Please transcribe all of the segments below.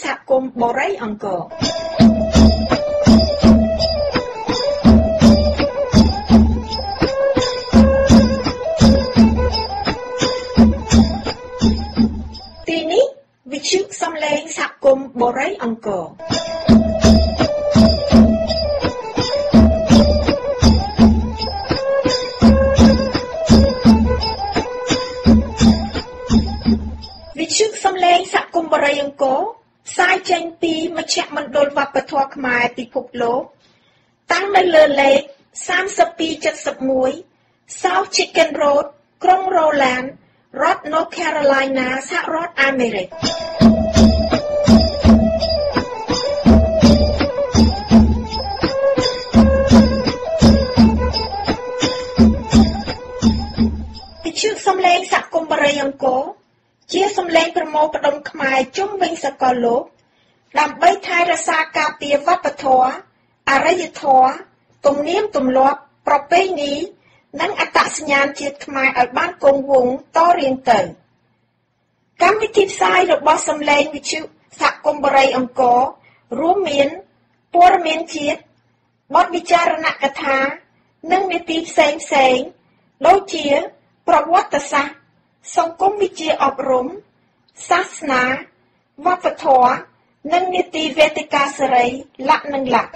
សហគមន៍បូរីអង្គរទីនេះវិទ្យុសំឡេងសហគមន៍បូរីអង្គរវិទ្យុសំឡេងសហគមន៍បូរីអង្គរផ្សាយចេញពីមជ្ឈមណ្ឌលវប្បធម៌ខ្មែរពិភពលោកតាំងនៅលើលេខ3271 South Chicken Road ក្រុង Roland រដ្ឋ North Carolina សហរដ្ឋអាមេរិកវិទ្យុសំឡេងសហគមន៍បូរីអង្គរជាសំឡេងប្រមូលផ្ដុំខ្មែរជុំវិញសកលលោកដើម្បីថែរក្សាការពារវប្បធម៌អរិយធម៌ទំនៀមទម្លាប់ប្រពៃណីនិងអត្តសញ្ញាណជាតិខ្មែរឲ្យបានគង់វង្សតរៀងទៅកម្មវិធីផ្សាយរបស់សំឡេងវិទ្យុសហគមន៍បូរីអង្គររួមមានព័ត៌មានជាតិបទវិចារណកថានិងនីតិផ្សេងៗដូចជាប្រវត្តិសាស្ត្រសង្គមវិទ្យាអប់រំសាសនាវប្បធម៌និងនីតិវេទិកាសេរីលក្ខនិងលក្ខ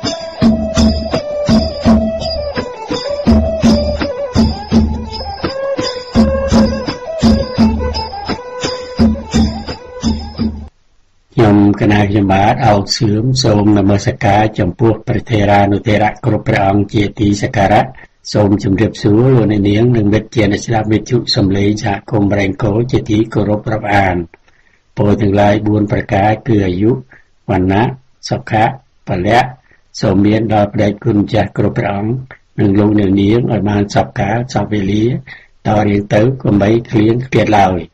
ខ្ញុំគណៈខ្ញុំបាទអោកសឿមសូមនមស្ការចំពោះព្រះថេរានុថេរៈគ្រប់ព្រះអង្គជាទីសក្ការៈសូមជម្រាបសួរលោកអ្នកនាងនិងមិត្តជាអ្នកស្ដាប់វិទ្យុសំឡេងសហគមន៍បូរីអង្គរជាទីគោរពរាប់អានពោលទាំងឡាយ4ប្រការគឺអាយុវណ្ណៈសុខៈពលៈសូមមានដល់ព្រះគុណចាស់គ្រប់ព្រះអង្គនិងលោកអ្នកនាងឲ្យបានសពកាលសពវេលាតរៀងទៅកុំបីឃ្លៀងឃ្លាតឡើយ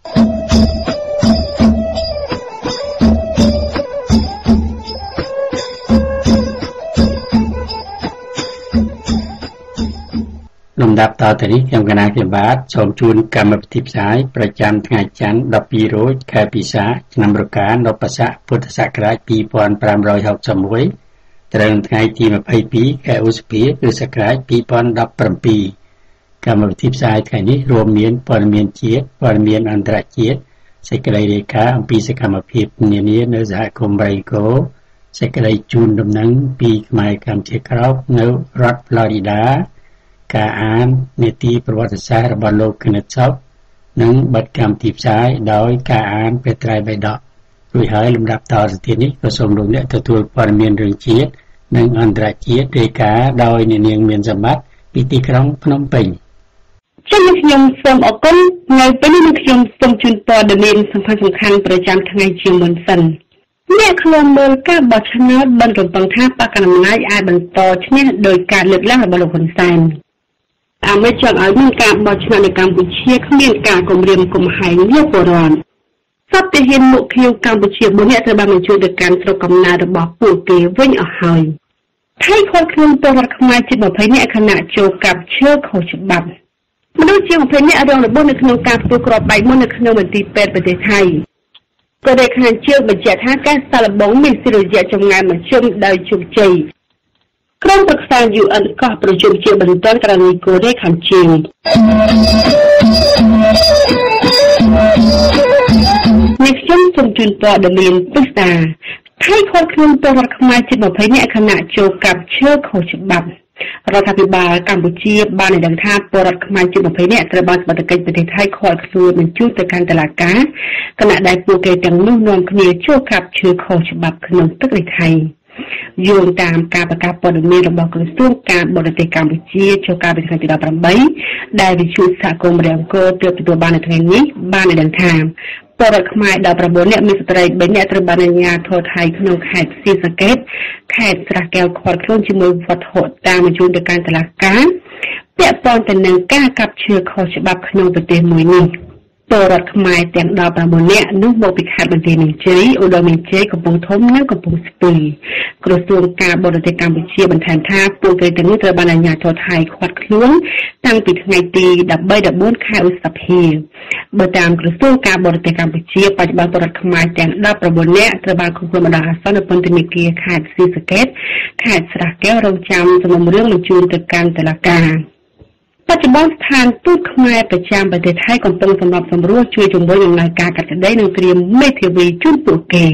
លំដាប់តទៅនេះខ្ញុំគណៈខ្ញុំបាទសូមជូនកម្មវិធីផ្សាយប្រចាំថ្ងៃច័ន្ទ12រោចខែពិសាឆ្នាំរកានបស័កពុទ្ធសករាជ2561ត្រូវនៅថ្ងៃទី22ខែឧសភាគ្រិស្តសករាជ2017កម្មវិធីផ្សាយថ្ងៃនេះរួមមានព័ត៌មានជាតិព័ត៌មានអន្តរជាតិសេចក្តីរាយការណ៍អំពីសកម្មភាពនានានៅសហគមន៍បូរីអង្គរសេចក្តីជូនដំណឹងពីខ្មែរកម្ពុជាក្រោកនៅរដ្ឋ Floridaការអាននីតិប្រវត្តិសាស្ត្ររបស់លោកគណិតសុខនិងបទកម្មវិធីផ្សាយដោយការអានព្រះត្រៃបិដករួចហើយលំដាប់តទៅទៀតនេះក៏សូមលោកអ្នកទទួលព័ត៌មានរឿងជាតិនិងអន្តរជាតិរាយការណ៍ដោយអ្នកនាងមានសម្បត្តិពីទីក្រុងភ្នំពេញខ្ញុំសូមអរគុណនៅពេលនេះខ្ញុំសូមជូនព័ត៌មានសំខាន់ៗប្រចាំថ្ងៃជាមុនសិនអ្នកខ្លំមើលការបោះឆ្នោតបានរំពឹងថាបកកណ្ដាលអំណាចអាចបន្តឈ្នះដោយការលើកឡើងរបស់លោកហ៊ុនសែនអាមេរិកចង់ឲ្យមានការបោះឆ្នោតនៅកម្ពុជាគ្មានការគំរាមកំហែងលើពលរដ្ឋសពទាហានមុខខៀវកម្ពុជា4នាក់ត្រូវបានបញ្ជូនទៅកាន់ស្រុកកំណើតរបស់ពួកគេវិញអស់ហើយថៃខុសខ្លួនពលរដ្ឋខ្មែរជិត20នាក់ខណៈចូលកាប់ឈើខុសច្បាប់មនុស្សជាង20នាក់រងរបួសនៅក្នុងការធ្វើក្របបែកមុននៅក្នុងមន្ទីរពេទ្យប្រទេសថៃក៏ได้ខាងជើងបញ្ជាក់ថាការសាកល្បងមានសិរយៈចម្ងាយមធ្យមដោយជោគជ័យក្រុមប្រឹក្សា UN កោះប្រជុំជាបន្តករណីកូរ៉េខាងជើងនេះខ្ញុំសូមជូនព័ត៌មានពិស្ដាថៃខុសខ្លួនពលរដ្ឋខ្មែរជិត20នាក់ខណៈចូលកាប់ឈើខុសច្បាប់រដ្ឋាភិបាលកម្ពុជាបានឲ្យដឹងថាពលរដ្ឋខ្មែរជិត20នាក់ត្រូវបានសមត្ថកិច្ចប្រទេសថៃឃាត់ខ្លួនបញ្ជូនទៅកាន់តុលាការខណៈដែលពួកគេទាំងនោះនាំគ្នាចូលកាប់ឈើខុសច្បាប់ក្នុងទឹកដីថៃយោងតាមការប្រកាសព័ត៌មានរបស់ក្រសួងការបរទេសកម្ពុជាចុះកាលពីថ្ងៃទី18ដែលវិទ្យុសហគមន៍បរិយាអង្គរទើបទទួលបាននៅថ្ងៃនេះបានឲ្យដឹងថាពលរដ្ឋខ្មែរ19នាក់មានស្ត្រី3នាក់ត្រូវបានអាជ្ញាធរថៃក្នុងខេត្តសៀសង្កេតខេត្តស្រះកែវឃាត់ខ្លួនជាមួយវត្ថុតាមបញ្ជូនទៅកាន់តុលាការពាក់ព័ន្ធទៅនឹងការកាប់ឈើខុសច្បាប់ក្នុងប្រទេសមួយនេះពលរដ្ឋខ្មែរទាំង19នាក់នោះមកពីខេត្តបន្ទាយមានជ័យឧត្តរមានជ័យកំពង់ធំនិងកំពង់ស្ពឺក្រសួងការបរទេសកម្ពុជាបន្ថែមថាពួកគេទាំងនោះត្រូវបានអាជ្ញាធរថៃឃាត់ខ្លួនតាំងពីថ្ងៃទី13-14 ខែឧសភាបើតាមក្រសួងការបរទេសកម្ពុជាបច្ចុប្បន្នពលរដ្ឋខ្មែរទាំង19នាក់ត្រូវបានឃុំខ្លួនបណ្ដោះអាសន្ននៅពន្ធនាគារខេត្តศรีសะเกษខេត្តស្រះកែវរងចាំសំណុំរឿងបញ្ជូនទៅកាន់តុលាការបច្ចុប្បន្នស្ថានទូតខ្មែរប្រចាំប្រទេសថៃកំពុងសម្របសម្រួលជួយជំរុញដំណើរការកាត់ក្តីនិងត្រៀមមេធាវីជូនពួកគេ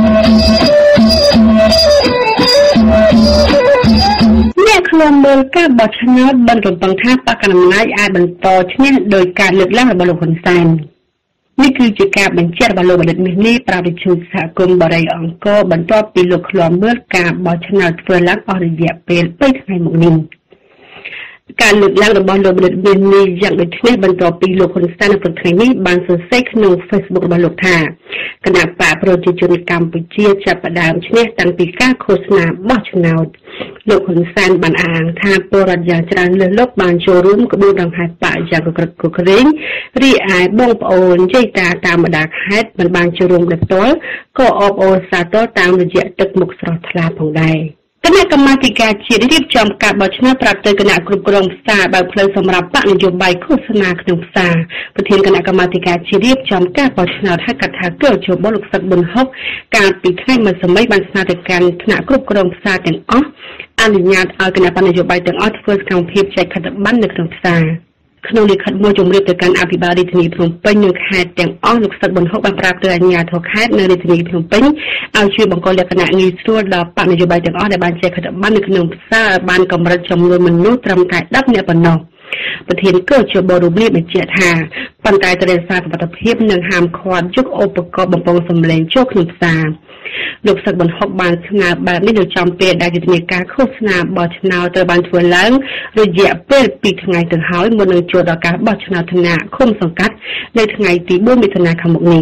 អ្នកខ្លំមើលការបោះឆ្នោតបានរំពឹងថាបកកណ្ដាលអំណាចអាចបន្តឈ្នះដោយការលើកឡើងរបស់លោកហ៊ុនសែននេះគឺជាការបញ្ជាក់របស់លោកបណ្ឌិតមាសនេះប្រាប់វិទ្យុសហគមន៍បរិយអង្គរបន្ទាប់ពីលោកឃ្លាំមើលការបោះឆ្នោតធ្វើឡើងអស់រយៈពេល2ថ្ងៃមកនេះការលើកឡើងរបស់លោកបណ្ឌិតមាសនេះយ៉ាងដូចនេះបន្ទាប់ពីលោកហ៊ុនសែននៅព្រឹកថ្ងៃនេះបានសរសេរក្នុង Facebook របស់លោកថាគណៈបកប្រជាជនកម្ពុជាចាប់ផ្ដើមឈ្នះតាំងពីការឃោសនាបោះឆ្នោតលោកហ៊ុនសែនបានអះអាងថាពលរដ្ឋយ៉ាងច្រើនលើសលប់បានចូលរួមក្បួនដង្ហែបកយ៉ាងកក្រឹកកក្រែងរីឯបងប្អូនយាយតាតាមបណ្ដាខេត្តមិនបានចូលរួមដោយផ្ទាល់ក៏អបអរសាទរតាមរយៈទឹកមុខស្រស់ថ្លាផងដែរគណៈកម្មាធិការជាតិរៀបចំការបោះឆ្នោតប្រាប់ទៅគណៈគ្រប់គ្រងផ្សារបើកផ្លូវសម្រាប់បកនយោបាយឃោសនាក្នុងផ្សារប្រធានគណៈកម្មាធិការជាតិរៀបចំការបោះឆ្នោតហៅកាត់ថាកើជបលោកសឹកប៊ុនហុកកាលពីថ្ងៃម្សិលមិញបានស្នើទៅកាន់គណៈគ្រប់គ្រងផ្សារទាំងអស់អនុញ្ញាតឲ្យគណៈបណ្ឌនយោបាយទាំងអស់ធ្វើសកម្មភាពចែកខិត្តប័ណ្ណនៅក្នុងផ្សារក្នុងលិខិតមួយជម្រាបទៅកាន់អភិបាលរាជធានីភ្នំពេញនិងខេត្តទាំងអស់លោកសឹកប៊ុនហុកបានប្រាប់ទៅអាជ្ញាធរខេត្តនៅរាជធានីភ្នំពេញឲ្យជួយបង្កលក្ខណៈងាយស្រួលដល់បកនយោបាយទាំងអស់ដែលបានចែកខិត្តប័ណ្ណនៅក្នុងផ្សារឲ្យបានកម្រិតចំនួនមនុស្សត្រឹមតែ10នាក់ប៉ុណ្ណោះប្រធានកើជបរូបនេះបញ្ជាក់ថាប៉ុន្តែត្រូវរក្សាសុវត្ថិភាពនិងហាមឃាត់យកឧបករណ៍បំពងសំឡេងចូលក្នុងផ្សារលោកសឹកប៊ុនហុកបានស្នើបែបនេះនៅចំពេលដែលយុទ្ធនាការឃោសនាបោះឆ្នោតត្រូវបានធ្វើឡើងរយៈពេល2ថ្ងៃទៅហើយមុននឹងចូលដល់ការបោះឆ្នោតថ្នាក់ឃុំសង្កាត់នៅថ្ងៃទី4មិថុនាខាងមុខនេះ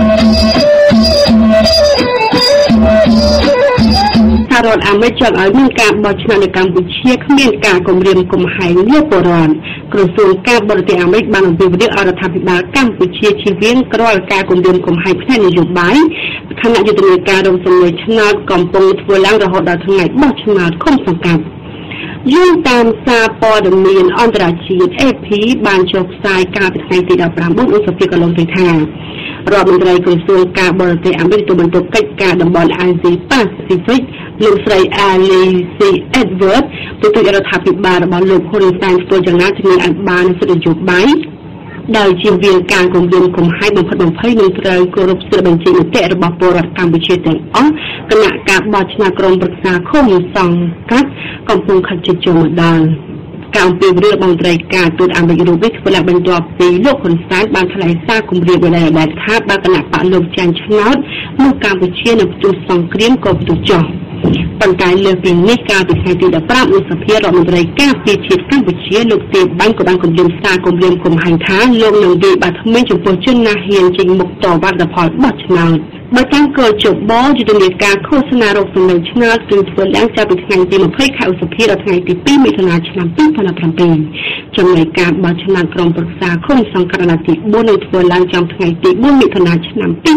សហរដ្ឋអាមេរិកចង់ឲ្យមានការបោះឆ្នោតនៅកម្ពុជាគ្មានការគំរាមកំហែងលើពលរដ្ឋក្រសួងការបរទេសអាមេរិកបានអំពាវនាវឲ្យរដ្ឋាភិបាលកម្ពុជាជៀសវាងរាល់ការគំរាមកំហែងផ្នែកនយោបាយខណៈយុទ្ធនាការរំសំលេងឆ្នោតកំពុងធ្វើឡើងរហូតដល់ថ្ងៃបោះឆ្នោតឃុំសង្កាត់យោងតាមសារព័ត៌មានអន្តរជាតិ AP បានចុះផ្សាយកាលពីថ្ងៃទី19ឧសភាកន្លងទៅថារដ្ឋមន្ត្រីក្រសួងការបរទេសអាមេរិកទូបន្ទុកកិច្ចការតំបន់អាស៊ីប៉ាស៊ីហ្វិកលោកស្រី Alice Edward ទូតរដ្ឋាភិបាលរបស់លោកហ៊ុនសែនធ្វើយ៉ាងណាជំរុញឲ្យបានសិទ្ធិនយោបាយដោយជៀសវាងការគំរាមកំហែងបំផិតបំភ័យនិងត្រូវគោរពសិទ្ធិបញ្ចេញមតិរបស់ពលរដ្ឋកម្ពុជាទាំងអស់គណៈការបោះឆ្នោតក្រុមប្រឹក្សាឃុំសង្កាត់កំពុងខិតជិតចូលមកដល់ការអំពាវនាវរបស់មន្ត្រីការទូតអាមេរិករូបនេះធ្វើឡើងបន្ទាប់ពីលោកហ៊ុនសែនបានថ្លែងសារគម្រាមដែលថាបើគណៈបកលោកចាញ់ឆ្នោតនោះកម្ពុជានឹងផ្ទុះសង្គ្រាមក៏ផ្ទុះចុះប៉ុន្តែលើសពីនេះកាលពីថ្ងៃទី15ឧសភារដ្ឋមន្ត្រីការពារជាតិកម្ពុជាលោកទេបាញ់ក៏បានគម្រាមសារគម្រាមកំហែងថាលោកនឹងវាយបាត់ថ្មីចំពោះជនណាហ៊ានចេញមុខតវ៉ាផលបោះឆ្នោតបើតាមគោលជបយុទ្ធនាការឃោសនារកសម្លេងឆ្នោតគឺធ្វើឡើងចាប់ពីថ្ងៃទី20ខែឧសភាដល់ថ្ងៃទី2មិថុនាឆ្នាំ2017ចំណែកការបោះឆ្នោតក្រុមប្រឹក្សាឃុំសង្កាត់អាណត្តិទី4នឹងធ្វើឡើងចំថ្ងៃទី4មិថុនាឆ្នាំ2017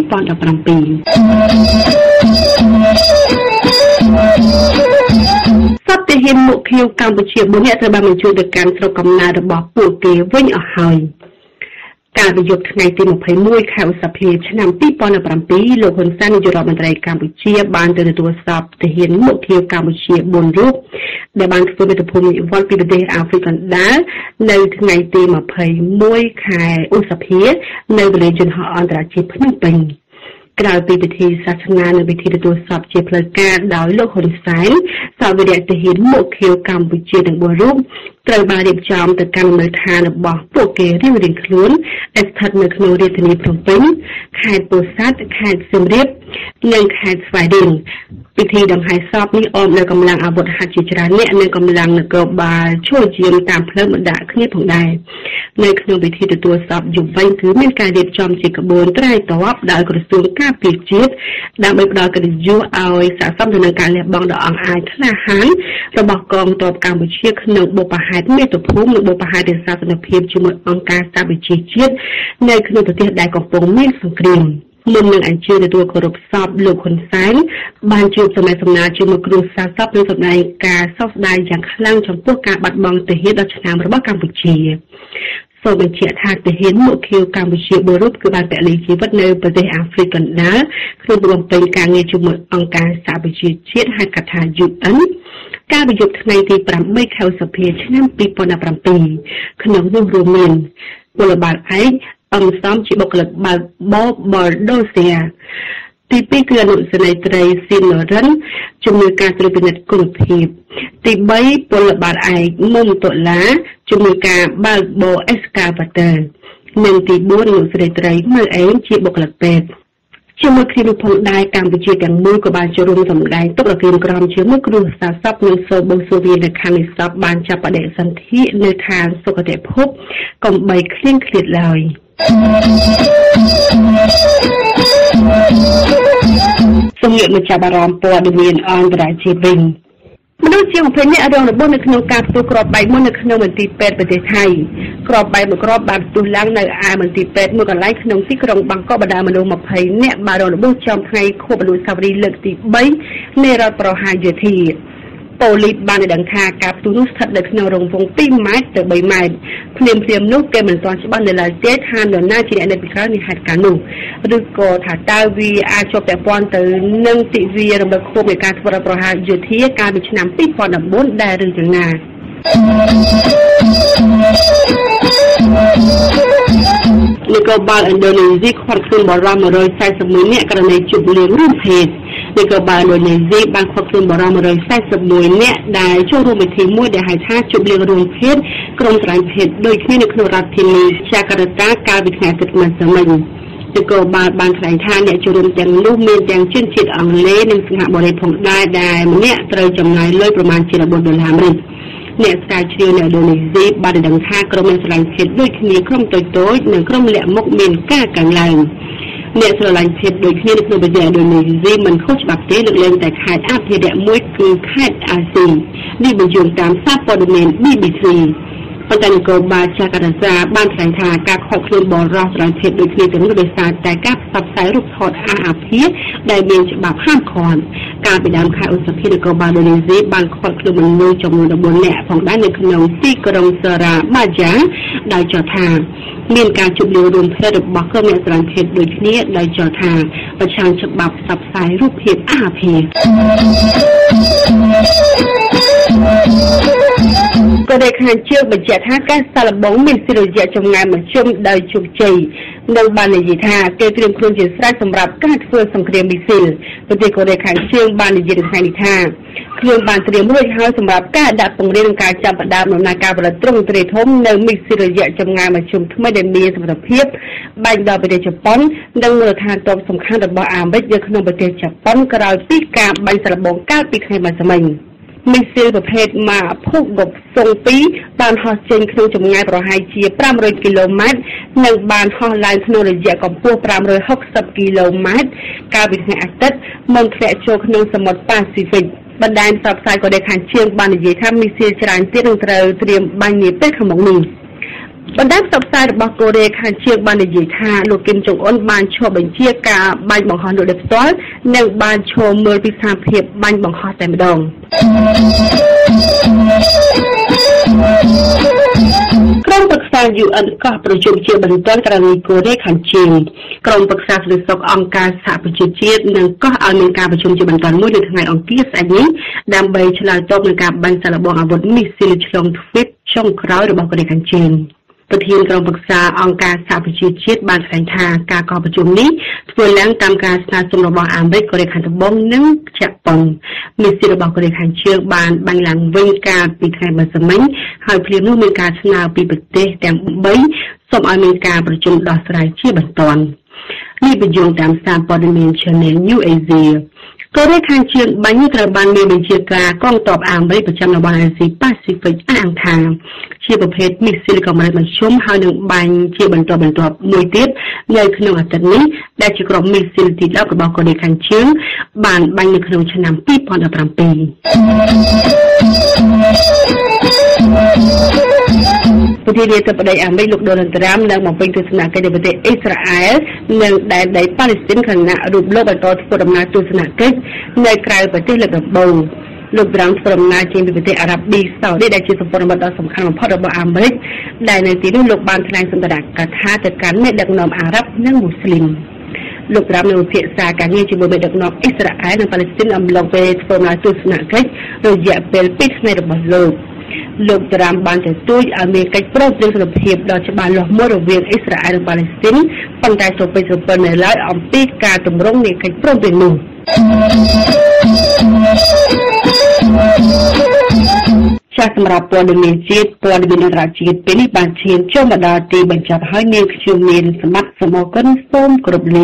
សត្វទាហានមុខខៀវកម្ពុជា4នាក់ត្រូវបានបញ្ជូនទៅកាន់ស្រុកកំណើតរបស់ពួកគេវិញអស់ហើយកាលពីយប់ថ្ងៃទី21ខែឧសភាឆ្នាំ2017លោកហ៊ុនសែននាយករដ្ឋមន្ត្រីកម្ពុជាបានទៅទទួលស្គាល់ទាហានមុខខៀវកម្ពុជា4រូបដែលបានធ្វើមាតុភូមិនិវត្តន៍ពីប្រទេសអាហ្វ្រិកកណ្ដាលនៅថ្ងៃទី21ខែឧសភានៅវេលាយន្តហោះអន្តរជាតិភ្នំពេញក្រៅពីពិធីសាសនានិងពិធីទទួលស្គាល់ជាផ្លូវការដោយលោកហ៊ុនសែនសាវរៈទាហានមុខខៀវកម្ពុជាទាំង4រូបត្រូវបានរៀបចំទៅកាន់នៅឋានរបស់ពួកគេរៀងៗខ្លួនដែលស្ថិតនៅក្នុងរាជធានីភ្នំពេញខេត្តពោធិ៍សាត់ខេត្តសៀមរាបនិងខេត្តស្វាយរៀងពិធីដង្ហែសពនេះអមដោយកម្លាំងអាវុធហត្ថជាច្រើនអ្នកនិងកម្លាំងនគរបាលជួយយាមតាមផ្លូវបណ្ដាក់គ្នាផងដែរនៅក្នុងពិធីទទួលសពយប់វិញគឺមានការរៀបចំជាក្បួនត្រៃតបដោយក្រសួងការពារជាតិដើម្បីផ្ដល់កិត្តិយសឲ្យស័ក្តិសមទៅនឹងការលះបង់ដ៏អង់អាចក្លាហានរបស់កងទ័ពកម្ពុជាក្នុងបុព្វហហេតុមាតុភូមិនិងបុព្វហេតុសាសនភាពជាមួយអង្គការសហប្រជាជាតិនៅក្នុងប្រទេសដែលកំពុងមានសង្គ្រាមមុននឹងអញ្ជើញទទួលគោរពសពលោកហ៊ុនសែនបានជួបសំណេះសំណាលជាមួយគ្រូសាស្ត្រនិងសម្ដែងការសោកស្ដាយយ៉ាងខ្លាំងចំពោះការបាត់បង់ទាហាន10ឆ្នាំរបស់កម្ពុជាសូមបញ្ជាក់ថាទាហានមុខខៀវកម្ពុជា4រូបគឺបានពលីជីវិតនៅប្រទេសអាហ្វ្រិកកណ្ដាលក្នុងបំពេញការងារជាមួយអង្គការសហប្រជាជាតិហៅកាត់ថា UN ការប្រយុទ្ធថ្ងៃទី8ខែឧសភាឆ្នាំ2017ក្នុងនោះរួមមានពលបាលឯកអង្គសំជាបុគ្គលិកបើកបបដូសៀទី2គឺអនុសេនីយ៍ត្រីស៊ីនរិនជំនួយការត្រួតពិនិត្យគុណភាពទី3ពលបាលឯកមុំតុលាជំនួយការបើកបអេសកាវ៉ាទ័រនិងទី4អនុសេនីយ៍ត្រីមើលឯងជាបុគ្គលិកពេទ្យជាមួយគ្នានោះផងដែរកម្ពុជាទាំងមូលក៏បានចូលរួមសម្ដែងទុករកៀមក្រមជាមួយគ្រូសាស្ត្រសពនិងសូបូសូវីនៅខាងនេះសពបានចាប់បដិសន្ធិនៅខាងសុគតិភពកុំបីឃ្លៀងឃ្លាតឡើយសូមងាកមកចាប់អារម្មណ៍ព័ត៌មានអន្តរជាតិវិញមនុស្សជាង20នាក់រងរបួសនៅក្នុងការផ្ទុះគ្រាប់បែកមួយនៅក្នុងមន្ទីរពេទ្យប្រទេសថៃគ្រាប់បែកមួយគ្រាប់បានផ្ទុះឡើងនៅឯមន្ទីរពេទ្យមួយកន្លែងក្នុងទីក្រុងបាងកកបណ្ដាលមនុស្ស20នាក់បានរងរបួសចំថ្ងៃខួបអនុស្សាវរីយ៍លើកទី3នៃរដ្ឋប្រហារយោធាប៉ូលីសបានដឹងថាការផ្ទុះនោះស្ថិតនៅក្នុងរង្វង់2ម៉ែត្រទៅ3ម៉ែត្រភ្លាមនោះគេមិនទាន់ច្បាស់នៅឡើយទេថានរណាជាអ្នកនៅពីក្រោយនៃហេតុការណ៍នោះឬក៏ថាតើវាអាចជាប់ពាក់ព័ន្ធទៅនឹងទិវារំលឹកខួបនៃការធ្វើរដ្ឋប្រហារយោធាកាលពីឆ្នាំ2014ដែរឬយ៉ាងណានគរបាលឥណ្ឌូនេស៊ីឃាត់ខ្លួនបរិមាណ141នាក់ករណីជួបលៀងរួមភេទនគរបាលឥណ្ឌូនេស៊ីបានឃាត់ខ្លួនបរិមាណ141នាក់ដែលចូលរួមពិធីមួយដែលហៅថាជួបលៀងរួមភេទក្រុមស្រឡាញ់ភេទដូចគ្នានៅក្នុងរដ្ឋធានីចាកាតាកាលពីថ្ងៃអាទិត្យម្សិលមិញនគរបាលបានថ្លែងថាអ្នកចូលរួមទាំងនោះមានទាំងជនជាតិអង់គ្លេសនិងសិង្ហបុរីផងដែរដែលម្នាក់ត្រូវចំណាយលុយប្រមាណជា$14អ្នកស្រាវជ្រាវនៅឥណ្ឌូនេស៊ីបានដឹងថាក្រុមអ្នកស្រឡាញ់ភេទដូចគ្នាក្រុមតូចៗនិងក្រុមលាក់មុខមានការកើនឡើងអ្នកស្រឡាញ់ភេទដូចគ្នានៅក្នុងប្រទេសឥណ្ឌូនេស៊ីមិនខុសច្បាប់ទេលើកលែងតែខេត្តអភិរក្សមួយគឺខេត្តអាស៊ីនេះបញ្ជាក់តាមសារព័ត៌មាន BBC ប៉ុន្តែនគរបាលចាកាតាបានថ្លែងថាការខកខ្លួនបរិសុទ្ធស្រឡាញ់ភេទដូចគ្នាទាំងនោះដោយសារតែការផ្សព្វផ្សាយរូបថតអាភាសដែលមានច្បាប់ហាមឃាត់កាលពីដើមខែឧសភានគរបាលឥណ្ឌូនេស៊ីបានឃាត់ខ្លួនមនុស្សចំនួន14នាក់ផងដែរនៅក្នុងទីក្រុងសារ៉ាបាយ៉ាដោយចោទថាមានការជួបលៀងរួមភេទរបស់ក្រុមអ្នកស្រឡាញ់ភេទដូចគ្នាដោយចោទថាប្រឆាំងច្បាប់ផ្សព្វផ្សាយរូបភាពអាភាសក៏ได้ខាងជើងបញ្ជាក់ថាការសាកល្បងមានសិរយៈចម្ងាយមធ្យមដោយជោគជ័យនិងបាននិយាយថាគេត្រៀមខ្លួនជាស្រេចសម្រាប់ការធ្វើសង្គ្រាមមីស៊ីលប្រទេសកូរ៉េខាងជើងបាននិយាយនៅថ្ងៃនេះថាខ្លួនបានត្រៀមរួចហើយសម្រាប់ការដាក់ពង្រាយនិងការចាប់ផ្ដើមដំណើរការផលិតទ្រង់ទ្រាយធំនៅមីស៊ីលរយៈចម្ងាយមធ្យមថ្មីដែលមានសមត្ថភាពបាញ់ដល់ប្រទេសជប៉ុននិងមូលដ្ឋានទ័ពសំខាន់របស់អាមេរិកនៅក្នុងប្រទេសជប៉ុនក្រោយពីការបាញ់សាកល្បងកាលពីថ្ងៃម្សិលមិញមីស៊ីលប្រភេទម៉ាភូកុកសុង2បានហោះចេញក្នុងចម្ងាយប្រហែលជា500គីឡូម៉ែត្រនិងបានហោះឡើងក្នុងរយៈកម្ពស់560គីឡូម៉ែត្រកាលពីថ្ងៃអាទិត្យមុនធ្លាក់ចូលក្នុងសមុទ្រប៉ាស៊ីហ្វិកបណ្ដាញផ្សព្វផ្សាយក៏ដែលខាងជើងបាននិយាយថាមីស៊ីលច្រើនទៀតនឹងត្រូវត្រៀមបាញ់នាពេលខាងមុខនេះបណ្ដាញផ្សព្វផ្សាយរបស់កូរ៉េខាងជើងបាននិយាយថាលោកគីមចុងអ៊ុនបានឈប់បញ្ជាការបាញ់បង្ហោះលោកដោយផ្ទាល់និងបានឈរមើលពីស្ថានភាពបាញ់បង្ហោះតែម្ដងក្រុមប្រឹក្សា UN កោះប្រជុំជាបន្តករណីកូរ៉េខាងជើងក្រុមប្រឹក្សាសន្តិសុខអង្គការសហប្រជាជាតិនឹងកោះឲ្យមានការប្រជុំជាបន្តមួយនៅថ្ងៃអង្គារស្អែកនេះដើម្បីឆ្លើយតបនឹងការបាញ់សាកល្បងអាវុធមីស៊ីលឆ្លងទ្វីបចុងក្រោយរបស់កូរ៉េខាងជើងប្រធានក្រុមប្រឹក្សាអង្គការសហប្រជាជាតិបានថ្លែងថាការកោះប្រជុំនេះធ្វើឡើងតាមការស្នើសុំរបស់អាមេរិកកូរ៉េខាងត្បូងនិងជប៉ុនមីស៊ីលរបស់កូរ៉េខាងជើងបានបាញ់ឡើងវិញកាលពីថ្ងៃម្សិលមិញហើយភ្លាមនោះមានការស្នើពីប្រទេសទាំង3សូមឲ្យមានការប្រជុំដោះស្រាយជាបន្ទាន់នេះបញ្ជាក់តាមសារព័ត៌មាន Channel New Asiaកូរ៉េខាងជើងបាញ់ត្រូវបានមានបញ្ជាការកងទ័ពអាមេរិកប្រចាំនៅអាស៊ីប៉ាស៊ីហ្វិកអះអាងថាជាប្រភេទមីស៊ីលកម្រិតមធ្យមហើយនឹងបាញ់ជាបន្តមួយទៀតនៅក្នុងអាទិត្យនេះដែលជាក្រុមមីស៊ីលទី10របស់កូរ៉េខាងជើងបានបាញ់នៅក្នុងឆ្នាំ2017 ប្រធានាធិបតីអាមេរិកលោកដូណាល់ត្រាំនឹងបំពេញទស្សនកិច្ចនៅប្រទេសអ៊ីស្រាអែលនិងដែនដីប៉ាឡេស្ទីនខណៈរូបលោកបន្តធ្វើដំណើរទស្សនកិច្ចនៅក្រៅប្រទេសលើកដំបូងលោកត្រាំធ្វើដំណើរចេញពីប្រទេសអារ៉ាប៊ីសាអូឌីដែលជាសម្ព័ន្ធមិត្តដ៏សំខាន់បំផុតរបស់អាមេរិកដែលនៅទីនោះលោកបានថ្លែងសម្ដែងកថាទៅកាន់មេដឹកនាំអារ៉ាប់និងមូស្លីមលោកត្រាំនឹងពិភាក្សាការងារជាមួយមេដឹកនាំអ៊ីស្រាអែលនិងប៉ាឡេស្ទីនអំឡុងពេលធ្វើដំណើរទស្សនកិច្ចរយៈពេល2ថ្ងៃរបស់លោកត្រាំបានទទូចឲ្យមានកិច្ចព្រមព្រៀងសន្តិភាពដ៏ច្បាស់លាស់មួយរវាងអ៊ីស្រាអែលនិងប៉ាឡេស្ទីនប៉ុន្តែសូម្បីតែប៉ុណ្ណេះឡើយអំពីការទម្រង់នៃកិច្ចព្រមព្រៀងនោះសម្រាប់ព័ត៌មានជាតិព័ត៌មានអន្តរជាតិពេលនេះបានឈានចូលមកដល់ទីបញ្ចប់ហើយនាងខ្ញុំមានសម្បត្តិសូមអរគុណសូមគោរពលា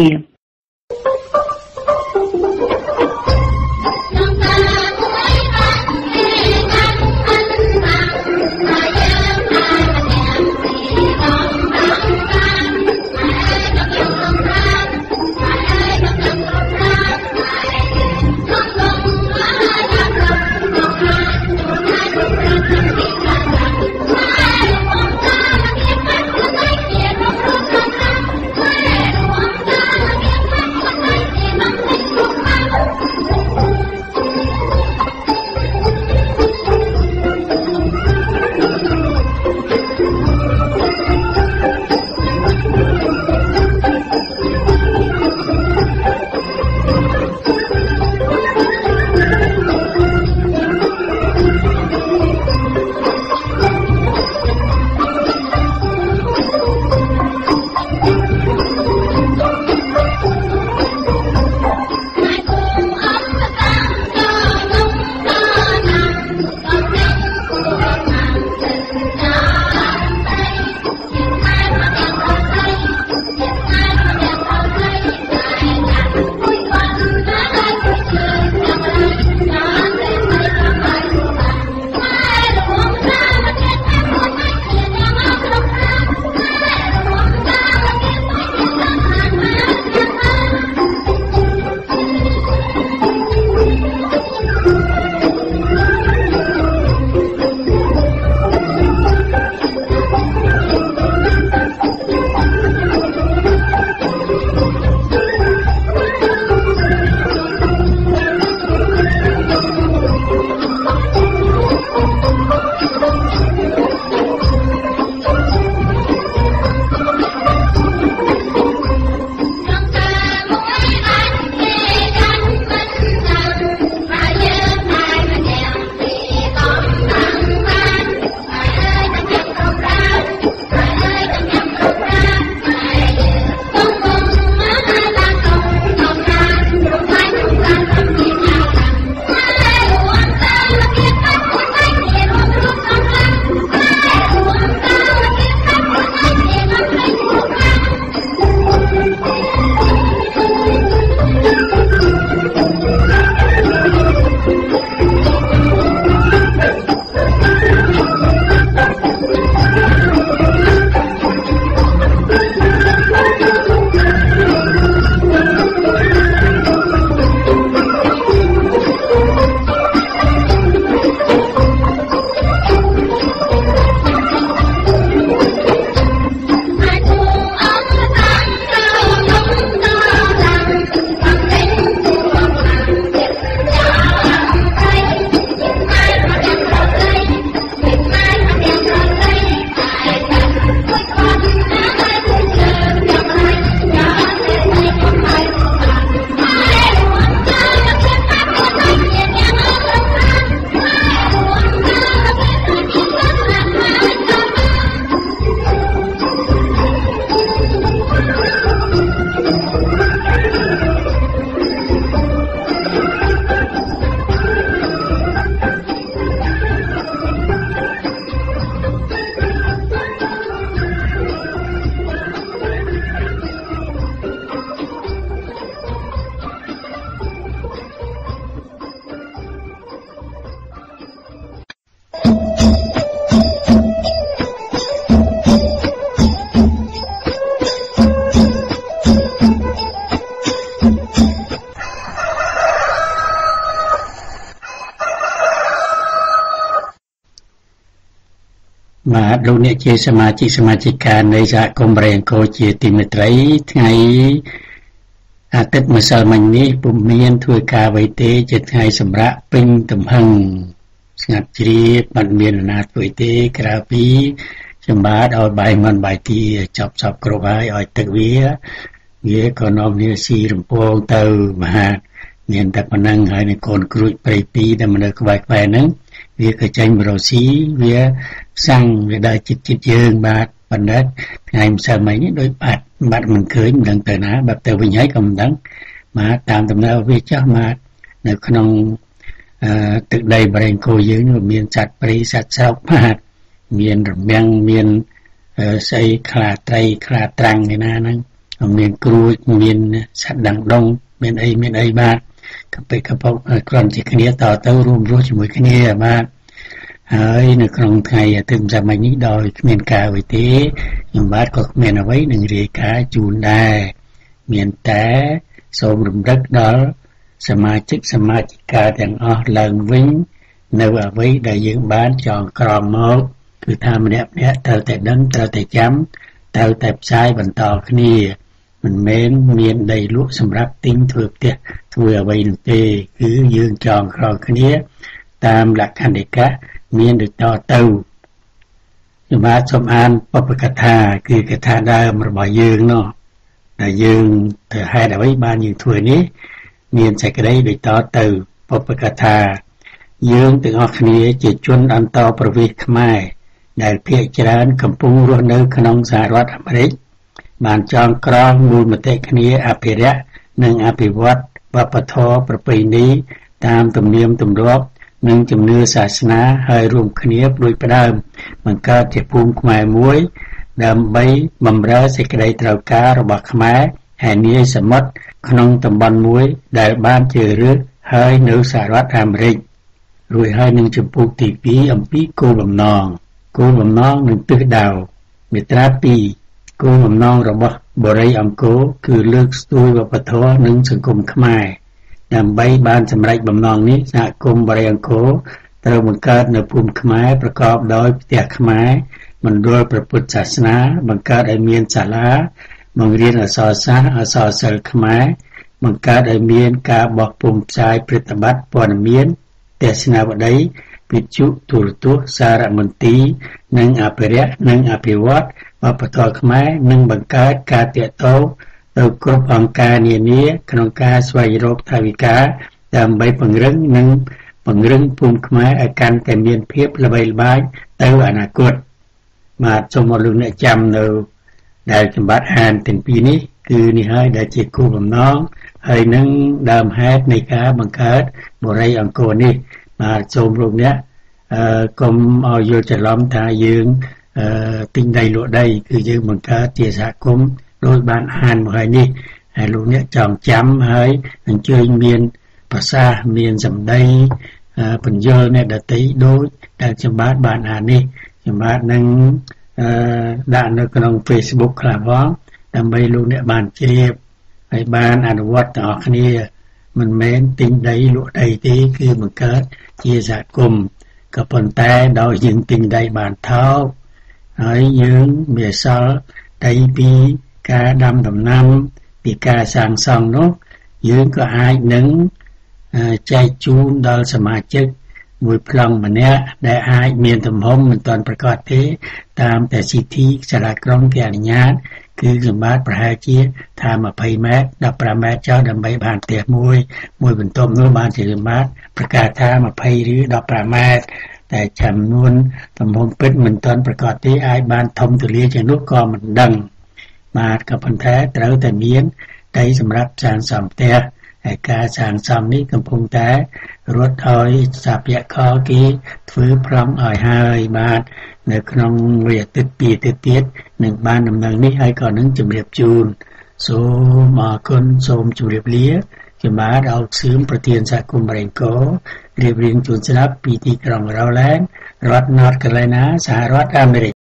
បាទលោកអ្នកជាសមាជិកានៃសហគមន៍បរិយាអង្គរជាទីមេត្រីថ្ងៃអាទិត្យម្សិលមិញនេះពុំមានធ្វើការអ្វីទេជាថ្ងៃសម្រាប់ពេញទំហឹងស្ងាត់ជ្រាបមិនមានអាណាធ្វើទេក្រៅពីចំបាទឲ្យបាយមិនបាយទីចប់សពគ្រប់ហើយឲ្យទឹកវាក៏នាំគ្នាស៊ីរំពងទៅមហាមានតែប៉ុណ្ណឹងហើយនៅកូនគ្រួចព្រៃពីរដែលនៅក្បែរហ្នឹងវាក៏ចេញបរោស៊ីវាសាំងវាដើរចិត្តយើងបាទបណ្ឌិតថ្ងៃម្សិលមិញនេះដូចបាត់មិនឃើញមិនដឹងទៅណាបាត់ទៅវិញហើយក៏មិនដឹងបាទតាមដំណើរវាចាស់បាទនៅក្នុងទឹកដីបរិយាអង្គរយើងមានសត្វព្រៃសត្វស្រុកបាទមានរមាំងមានស្អីខ្លាត្រីខ្លាត្រាំងឯណាហ្នឹងមានគ្រួចមានសត្វដង្ដុងមានអីបាទកពិកពុកគ្រាន់តែគ្នាតទៅរួមរស់ជាមួយគ្នាបាទហើយនៅក្នុងថ្ងៃអាទិត្យម្សិលមិញនេះដោយគ្មានការអ្វីទេខ្ញុំបាទក៏គ្មានអ្វីនឹងរាយការណ៍ជូនដែរមានតែសូមរំលឹកដល់សមាជិកាទាំងអស់ឡើងវិញនៅអ្វីដែលយើងបានចងក្រងមកគឺថាម្នាក់ត្រូវតែដឹងត្រូវតែចាំត្រូវតែផ្សាយបន្តគ្នាមិនមែនមានដីលក់សម្រាប់ទិញធ្វើផ្ទះធ្វើអ្វីនោះទេគឺយើងចងក្រងគ្នាតាមលក្ខន្តិកៈមានដូចតទៅខ្ញុំបាទសូមអានបព្វកថាគឺកថាដើមរបស់យើងនោះដែលយើងធ្វើហេតុអ្វីបានយើងធ្វើនេះមានសេចក្តីដូចតទៅបព្វកថាយើងទាំងអស់គ្នាជាជនអន្តរប្រវេសន៍ខ្មែរដែលភាគច្រើនកំពុងរស់នៅក្នុងសហរដ្ឋអាមេរិកបានចងក្រងមូលមតិគ្នាអភិរក្សនិងអភិវឌ្ឍវប្បធម៌ប្រពៃណីតាមទំនៀមទម្លាប់និងជំនឿសាសនាហើយរួមគ្នាផ្ដួចផ្ដើមបង្កើតជាភូមិខ្មែរមួយដើម្បីបម្រើសេចក្តីត្រូវការរបស់ខ្មែរហើយនាយសមុទ្រក្នុងតំបន់មួយដែលបានជ្រើសរើសហើយនៅសហរដ្ឋអាមេរិករួចហើយនឹងចំពោះទី2អំពីគោលបំណងនិងទិសដៅមាត្រា2គោលបំណងរបស់បូរីអង្គរគឺលើកស្ទួយវប្បធម៌និងសង្គមខ្មែរដើម្បីបានសម្រេចបំណងនេះសហគមន៍បរិយាអង្គរត្រូវបង្កើតនៅភូមិខ្មែរប្រកបដោយផ្ទះខ្មែរមណ្ឌលព្រះពុទ្ធសាសនាបង្កើតឲ្យមានសាលាបង្រៀនអក្សរសាស្ត្រអក្សរសិល្ប៍ខ្មែរបង្កើតឲ្យមានការបោះពុម្ពផ្សាយប្រតិបត្តិព័ត៌មានទស្សនាវដ្តីវិទ្យុទូរទស្សន៍សារមន្ទីរនិងអភិរក្សនិងអភិវឌ្ឍវប្បធម៌ខ្មែរនិងបង្កើតការទាក់ទងទៅគ្រប់អង្គការនានាក្នុងការស្វែងរកថវិកាដើម្បីពង្រឹងភូមិខ្មែរឲ្យកាន់តែមានភាពល្បីល្បាញទៅអនាគតបាទសូមអរលោកអ្នកចាំនៅដែលសម្បត្តិអានទាំងពីរនេះគឺនេះហើយដែលជាគោលបំណងហើយនឹងដើមហេតុនៃការបង្កើតបូរីអង្គរនេះបាទសូមលោកអ្នកកុំឲ្យយល់ច្រឡំថាយើងទិញដីលក់ដីគឺយើងបង្កើតជាសហគមន៍ដោយបានអានមកហើយនេះហើយលោកអ្នកចងចាំហើយអញ្ជើញមានភាសាមានសម្ដីបញ្យលអ្នកដទៃដូចដែលខ្ញុំបាទបានអាននេះខ្ញុំបាទនឹងដាក់នៅក្នុង Facebook ខ្លះផងដើម្បីលោកអ្នកបានជ្រាបហើយបានអនុវត្តទាំងអស់គ្នាមិនមែនទិញដីលក់ដីទេគឺបង្កើតជាសហគមន៍ក៏ប៉ុន្តែដោយយើងទិញដីបានថោកហើយយើងមានសល់ដីពីការដាំដំណាំពីការសាងសង់នោះយើងក៏អាចនឹងចែកជូនដល់សមាជិកមួយប្លង់ម្នាក់ដែលអាចមានទំហំមិនទាន់ប្រកាសទេតាមតែសិទ្ធិសាលាក្រុងគេអនុញ្ញាតគឺសម្បត្តិប្រហែលជាថា20ម៉ែត្រ15ម៉ែត្រចុះដើម្បីបានផ្ទះមួយបន្ទប់នោះបានជាសម្បត្តិប្រកាសថា20ឬ15ម៉ែត្រតែចំនួនទំហំពិតមិនទាន់ប្រកាសទេអាចបានធំទូលាយជាងនោះក៏មិនដឹងបាទក៏ប៉ុន្តែត្រូវតែមានដីសម្រាប់សាងសង់ផ្ទះហើយការសាងសង់នេះកំពុងតែរត់ឲ្យសាភយករគេធ្វើប្លង់ឲ្យហើយបាទនៅក្នុងមួយអាទិត្យពីរអាទិត្យទៀតនឹងបានដំណឹងនេះហើយក៏នឹងជម្រាបជូនសូមអរគុណសូមជម្រាបលាខ្ញុំបាទអោកសឿមប្រធានសហគមន៍បរិយាអង្គររៀបរៀងជូនស្ដាប់ពីទីក្រុងរ៉ូឡែនរដ្ឋ North Carolina សហរដ្ឋអាមេរិក